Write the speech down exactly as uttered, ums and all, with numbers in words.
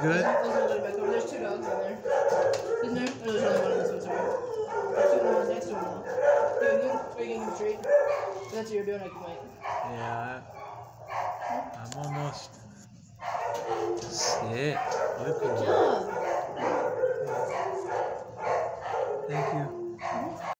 Good? Let's go back over. There's two dogs in there. Isn't there? Oh, there's only one in this one, sorry. There's two in the next one now. You good? Are you getting a treat? If that's what you're doing, I can wait. Yeah. I'm almost. Sit. Good job. Thank you.